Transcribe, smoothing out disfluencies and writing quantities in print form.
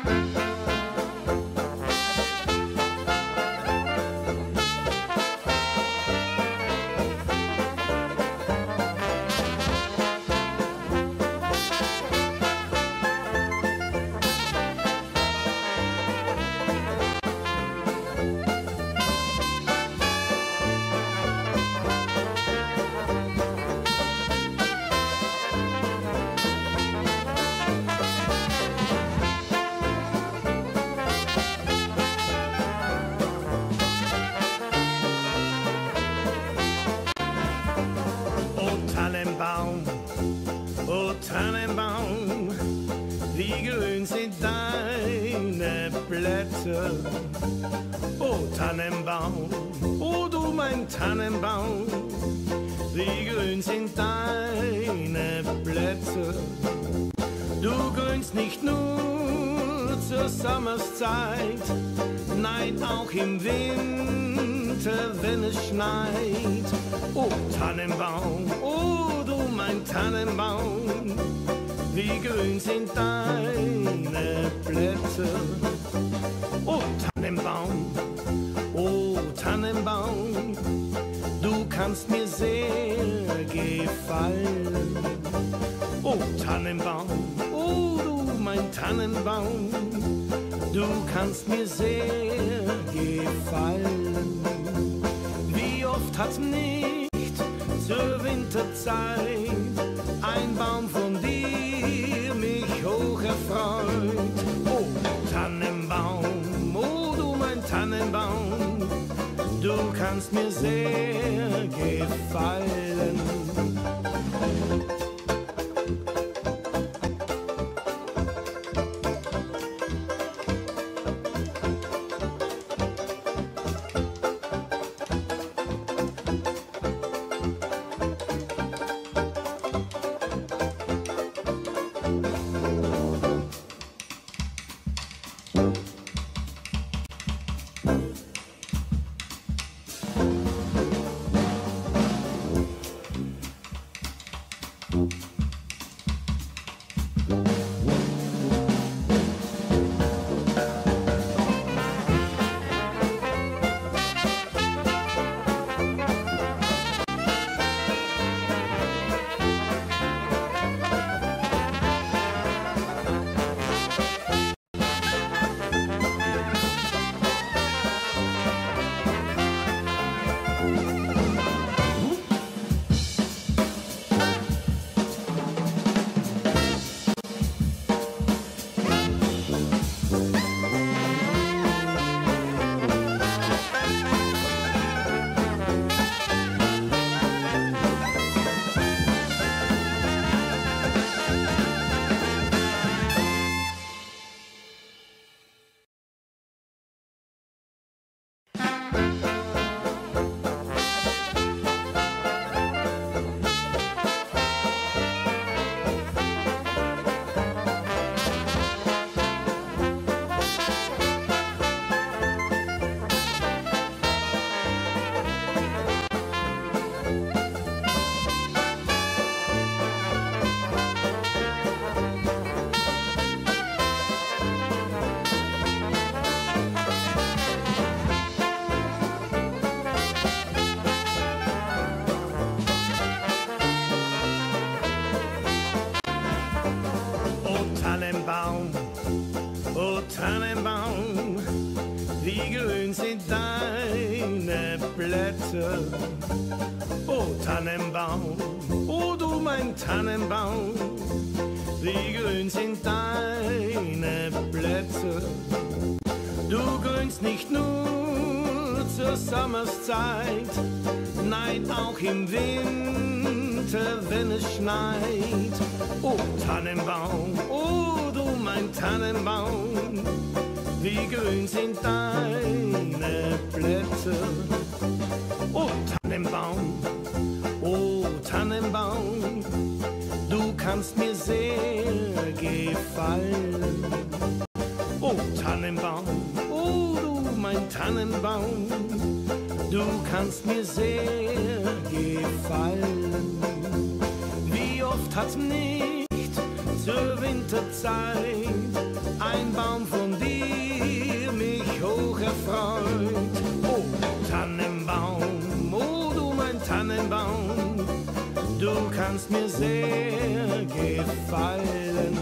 O Tannenbaum, wie grün sind deine Blätter. O Tannenbaum, o du mein Tannenbaum, wie grün sind deine Blätter. Du grünst nicht nur zur Sommerszeit, nein, auch im Winter, wenn es schneit. O Tannenbaum, o du mein Tannenbaum, wie grün sind deine Blätter. O Tannenbaum, o Tannenbaum, du kannst mir sehr gefallen. O Tannenbaum, o du mein Tannenbaum, du kannst mir sehr gefallen. Wie oft hat nicht zur Winterzeit ein Baum von dir mich hoch erfreut. O Tannenbaum, o du mein Tannenbaum, du kannst mir sehr gefallen. O Tannenbaum, wie grün sind deine Blätter. O Tannenbaum, o du mein Tannenbaum, wie grün sind deine Blätter. Du grünst nicht nur zur Sommerszeit, nein, auch im Winter, wenn es schneit. O Tannenbaum, o du mein Tannenbaum, wie grün sind deine Blätter. O Tannenbaum, o Tannenbaum, du kannst mir sehr gefallen. O Tannenbaum, o du mein Tannenbaum, du kannst mir sehr gefallen. Wie oft hat nicht zur Winterzeit ein Baum von dir mich hoch erfreut. Oh Tannenbaum, oh du mein Tannenbaum, du kannst mir sehr gefallen.